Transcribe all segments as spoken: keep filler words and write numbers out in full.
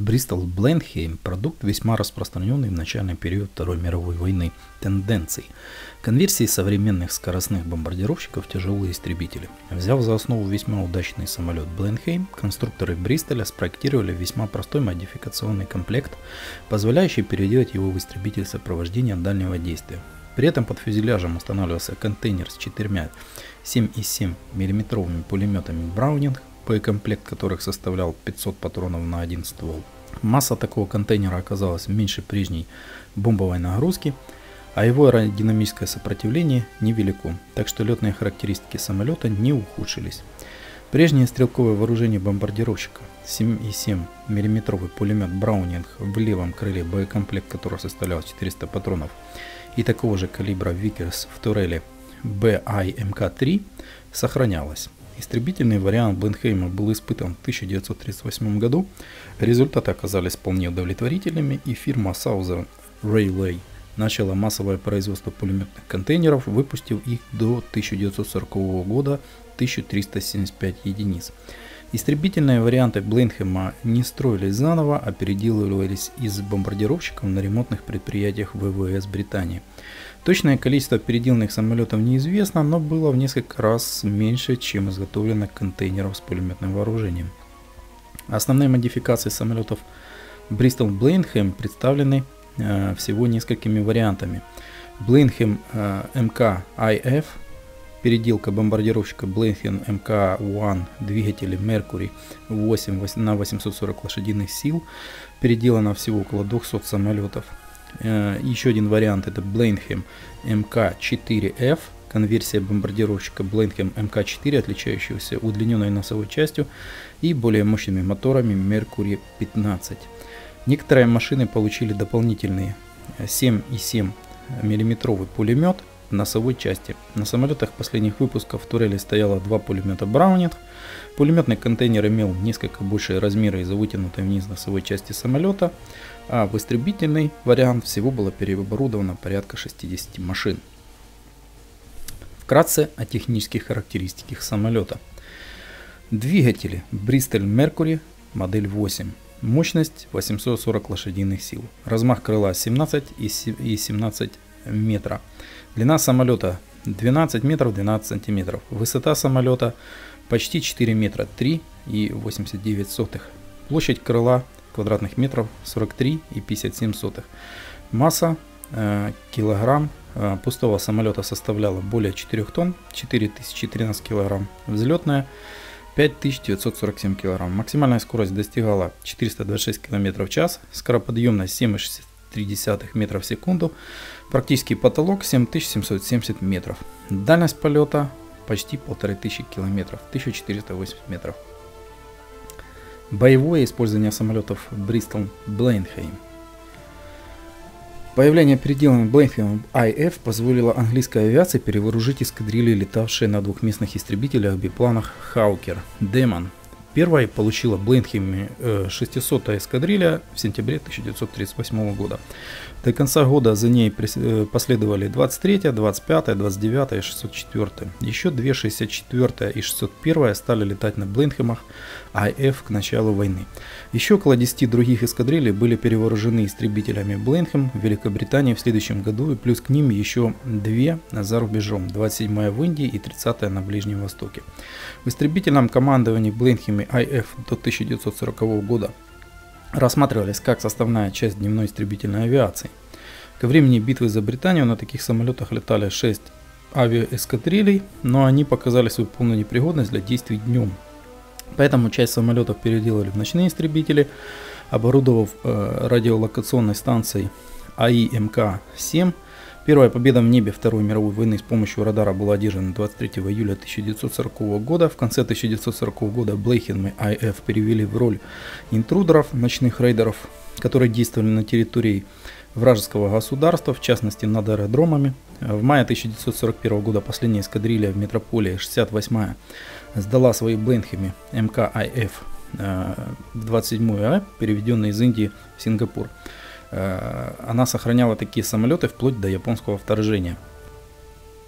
Bristol Blenheim – продукт, весьма распространенный в начальный период Второй мировой войны тенденций конверсии современных скоростных бомбардировщиков в тяжелые истребители. Взяв за основу весьма удачный самолет Blenheim, конструкторы Бристоля спроектировали весьма простой модификационный комплект, позволяющий переделать его в истребитель сопровождения дальнего действия. При этом под фюзеляжем устанавливался контейнер с четырьмя семь и семь миллиметровыми пулеметами Браунинг, боекомплект которых составлял пятьсот патронов на один ствол. Масса такого контейнера оказалась меньше прежней бомбовой нагрузки, а его аэродинамическое сопротивление невелико, так что летные характеристики самолета не ухудшились. Прежнее стрелковое вооружение бомбардировщика, семь и семь миллиметровый пулемет Браунинг в левом крыле, боекомплект которого составлял четыреста патронов, и такого же калибра Викерс в турели би ай эм ка три сохранялось. Истребительный вариант Бленхейма был испытан в тысяча девятьсот тридцать восьмом году, результаты оказались вполне удовлетворительными, и фирма Southern Railway начала массовое производство пулеметных контейнеров, выпустив их до тысяча девятьсот сорокового года тысячу триста семьдесят пять единиц. Истребительные варианты Бленхейма не строились заново, а переделывались из бомбардировщиков на ремонтных предприятиях вэ вэ эс Британии. Точное количество переделанных самолетов неизвестно, но было в несколько раз меньше, чем изготовленных контейнеров с пулеметным вооружением. Основные модификации самолетов Bristol Blenheim представлены э, всего несколькими вариантами. Blenheim э, эм ка ай эф, переделка бомбардировщика Blenheim эм ка один, двигатели Mercury восемь на восемьсот сорок лошадиных сил, переделано всего около двухсот самолетов. Еще один вариант — это Blenheim эм ка четыре эф, конверсия бомбардировщика Blenheim эм ка четыре, отличающегося удлиненной носовой частью и более мощными моторами Mercury пятнадцать. Некоторые машины получили дополнительные семь и семь миллиметровый пулемет в носовой части. На самолетах последних выпусков в турели стояло два пулемета Browning. Пулеметный контейнер имел несколько большие размеры из-за вытянутой вниз носовой части самолета, а в истребительный вариант всего было переоборудовано порядка шестидесяти машин. Вкратце о технических характеристиках самолета. Двигатели Bristol Mercury модель восемь. Мощность восемьсот сорок лошадиных сил. Размах крыла семнадцать и семнадцать метра. Длина самолета двенадцать метров двенадцать сантиметров. Высота самолета почти четыре метра, три и восемьдесят девять сотых. Площадь крыла квадратных метров сорок три и пятьдесят семь сотых. Масса э, килограмм э, пустого самолета составляла более четырёх тонн, четыре тысячи тринадцать килограмм. Взлетная пять тысяч девятьсот сорок семь килограмм. Максимальная скорость достигала четыреста двадцать шесть километров в час. Скороподъемность семь и шестьдесят три десятых метра в секунду. Практический потолок семь тысяч семьсот семьдесят метров. Дальность полета почти полторы тысячи километров, тысяча четыреста восемьдесят метров. Боевое использование самолетов Bristol Blenheim. Появление переделанных Blenheim ай эф позволило английской авиации перевооружить эскадрильи, летавшие на двухместных истребителях-бипланах Hawker Demon. Первой получила Blenheim шестисотая эскадрилья в сентябре тысяча девятьсот тридцать восьмого года. До конца года за ней последовали двадцать третья, двадцать пятая, двадцать девятая и шестьсот четвёртая. Еще две шестьдесят четвёртая и шестьсот первая стали летать на Blenheim ай эф к началу войны. Еще около десяти других эскадрилей были перевооружены истребителями Blenheim в Великобритании в следующем году, и плюс к ним еще две за рубежом, двадцать седьмая в Индии и тридцатая на Ближнем Востоке. В истребительном командовании Blenheim ай эф до тысяча девятьсот сорокового года рассматривались как составная часть дневной истребительной авиации. Ко времени битвы за Британию на таких самолетах летали шесть авиаэскадрилей, но они показали свою полную непригодность для действий днем. Поэтому часть самолетов переделали в ночные истребители, оборудовав э, радиолокационной станцией эй и эм ка семь. Первая победа в небе Второй мировой войны с помощью радара была одержана двадцать третьего июля тысяча девятьсот сорокового года. В конце тысяча девятьсот сорокового года Blenheim ай эф перевели в роль интрудеров, ночных рейдеров, которые действовали на территории вражеского государства, в частности над аэродромами. В мае тысяча девятьсот сорок первого года последняя эскадрилья в метрополии шестьдесят восьмая сдала свои Blenheim эм ка ай эф двадцать седьмую А, переведенные из Индии в Сингапур. Она сохраняла такие самолеты вплоть до японского вторжения.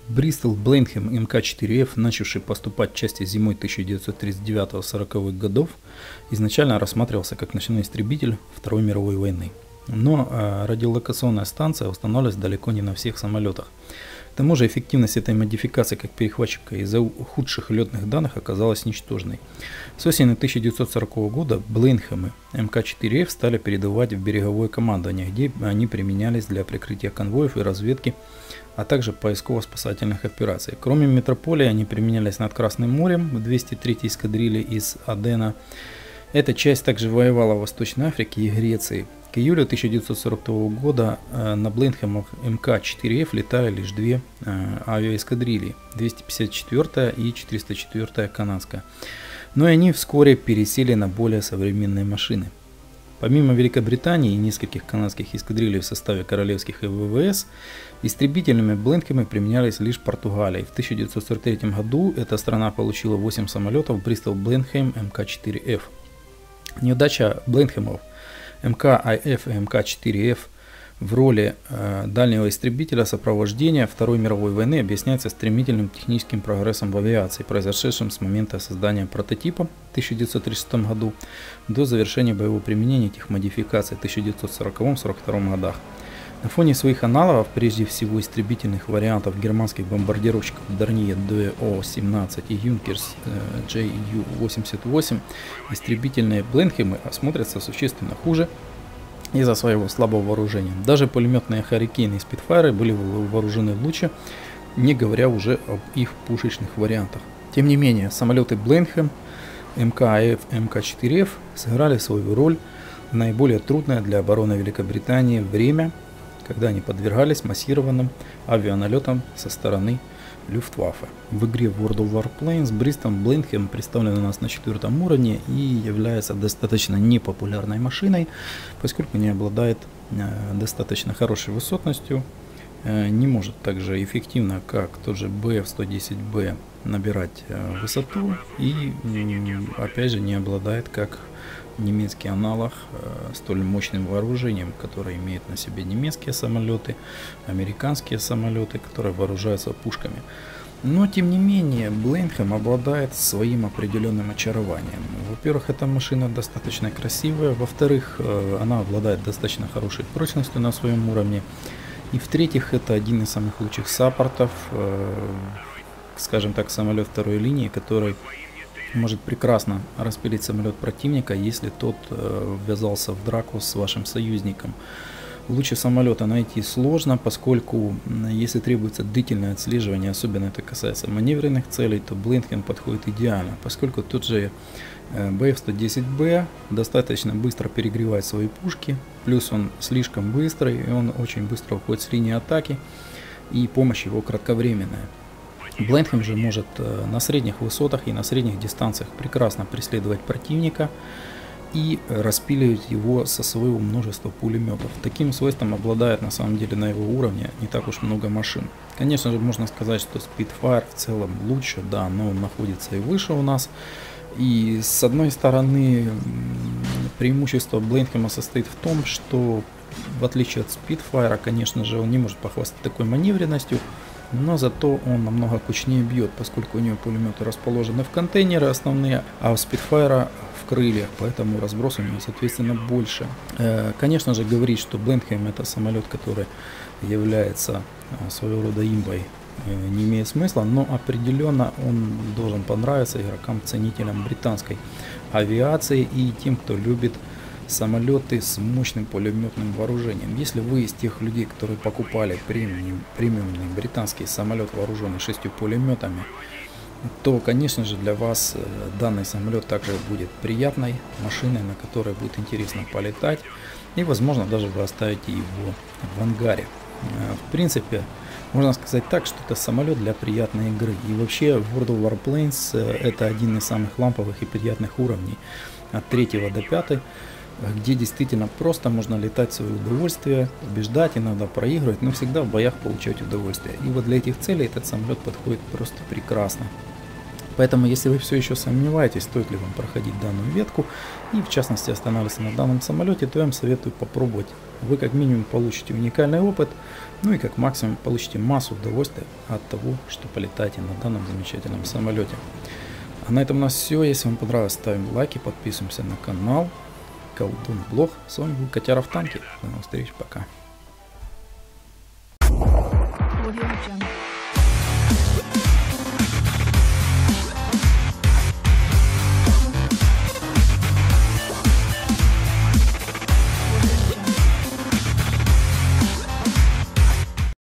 Бристол Бленхем эм ка четыре эф, начавший поступать в части зимой тысяча девятьсот тридцать девятого — сороковых годов, изначально рассматривался как ночной истребитель Второй мировой войны. Но э, радиолокационная станция устанавливалась далеко не на всех самолетах. К тому же эффективность этой модификации как перехватчика из-за худших летных данных оказалась ничтожной. С осени тысяча девятьсот сорокового года Бленхемы эм ка четыре эф стали передавать в береговое командование, где они применялись для прикрытия конвоев и разведки, а также поисково-спасательных операций. Кроме метрополии, они применялись над Красным морем в двести третьей эскадрилье из Адена. Эта часть также воевала в Восточной Африке и Греции. К июлю тысяча девятьсот сорок второго года э, на Бленхемах эм ка четыре эф летали лишь две э, авиаэскадрильи, двести пятьдесят четвёртая и четыреста четвёртая канадская. Но и они вскоре пересели на более современные машины. Помимо Великобритании и нескольких канадских эскадрилей в составе королевских и вэ вэ эс, истребителями Бленхемы применялись лишь Португалией. В тысяча девятьсот сорок третьем году эта страна получила восемь самолетов Бристол Бленхем эм ка четыре эф. Неудача Бленхемов эм ка ай эф и эм ка четыре эф в роли э, дальнего истребителя сопровождения Второй мировой войны объясняется стремительным техническим прогрессом в авиации, произошедшим с момента создания прототипа в тысяча девятьсот тридцать шестом году до завершения боевого применения этих модификаций в тысяча девятьсот сороковом — сорок втором годах. На фоне своих аналогов, прежде всего истребительных вариантов германских бомбардировщиков Dornier дэ о семнадцать и Junkers джей ю восемьдесят восемь, истребительные Бленхемы смотрятся существенно хуже из-за своего слабого вооружения. Даже пулеметные Харрикейны и Спитфайры были вооружены лучше, не говоря уже об их пушечных вариантах. Тем не менее, самолеты Бленхем эм ка ай эф и эм ка четыре эф сыграли свою роль в наиболее трудное для обороны Великобритании время, когда они подвергались массированным авианалетам со стороны Люфтваффе. В игре World of Warplanes Бристол Бленхем представлен у нас на четвертом уровне и является достаточно непопулярной машиной, поскольку не обладает э, достаточно хорошей высотностью, э, не может также эффективно, как тот же бэ эф сто десять бэ, набирать э, высоту и, э, опять же, не обладает, как немецкий аналог, э, столь мощным вооружением, которое имеют на себе немецкие самолеты, американские самолеты, которые вооружаются пушками. Но, тем не менее, Бленхем обладает своим определенным очарованием. Во-первых, эта машина достаточно красивая, во-вторых, э, она обладает достаточно хорошей прочностью на своем уровне, и в-третьих, это один из самых лучших саппортов, э, скажем так, самолет второй линии, который может прекрасно распилить самолет противника, если тот э, ввязался в драку с вашим союзником. Лучше самолета найти сложно, поскольку если требуется длительное отслеживание, особенно это касается маневренных целей, то Бленхем подходит идеально, поскольку тот же э, бэ эф сто десять бэ достаточно быстро перегревает свои пушки, плюс он слишком быстрый, и он очень быстро уходит с линии атаки, и помощь его кратковременная. Бленхем же может э, на средних высотах и на средних дистанциях прекрасно преследовать противника и распиливать его со своего множества пулеметов. Таким свойством обладает на самом деле на его уровне не так уж много машин. Конечно же, можно сказать, что Spitfire в целом лучше, да, но он находится и выше у нас. И с одной стороны, преимущество Бленхема состоит в том, что в отличие от Spitfire, конечно же, он не может похвастать такой маневренностью, но зато он намного кучнее бьет, поскольку у него пулеметы расположены в контейнеры основные, а у Spitfire в крыльях, поэтому разброс у него соответственно больше. Конечно же, говорить, что Бленхем это самолет, который является своего рода имбой, не имеет смысла, но определенно он должен понравиться игрокам-ценителям британской авиации и тем, кто любит самолеты с мощным пулеметным вооружением. Если вы из тех людей, которые покупали премиум, премиумный британский самолет, вооруженный шестью пулеметами, то, конечно же, для вас данный самолет также будет приятной машиной, на которой будет интересно полетать, и, возможно, даже вы оставите его в ангаре. В принципе, можно сказать так, что это самолет для приятной игры. И вообще World of Warplanes это один из самых ламповых и приятных уровней, от третьего до пятого, где действительно просто можно летать в свое удовольствие, побеждать, иногда проигрывать, но всегда в боях получать удовольствие. И вот для этих целей этот самолет подходит просто прекрасно. Поэтому, если вы все еще сомневаетесь, стоит ли вам проходить данную ветку и в частности останавливаться на данном самолете, то я вам советую попробовать. Вы как минимум получите уникальный опыт, ну и как максимум получите массу удовольствия от того, что полетаете на данном замечательном самолете. А на этом у нас все. Если вам понравилось, ставим лайки, подписываемся на канал. Колдун Блог. С вами был Котяра в танке. До новых встреч, пока. Audio Jungle.